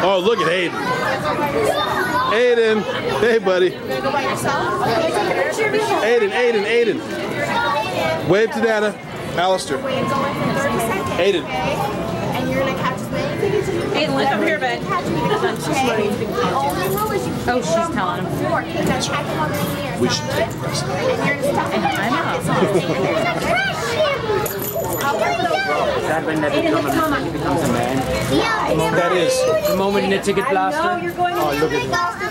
Oh, look at Aidan. Aidan. Hey, buddy. Aidan. Wave to Dana. Alistair. Aidan. And you're going to catch as many tickets as you can. Aidan, look up here, bud. Oh, she's telling him. We should take the rest. I That when that becomes a man. That is. The moment in the ticket blaster. Oh, look at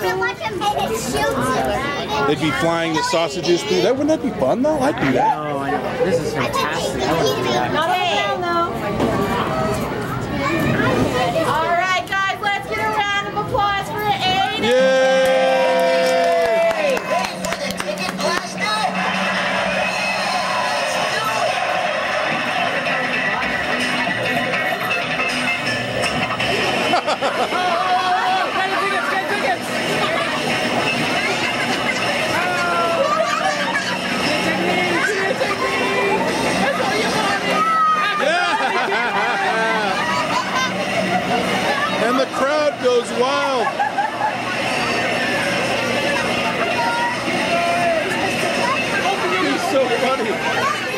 him. They'd be flying the sausages through. Wouldn't that be fun, though? I'd do that. Oh, I know. This is fantastic. I want to do that. All right, guys, let's get a round of applause for Aidan. Yay! And the crowd goes wild. He's so funny.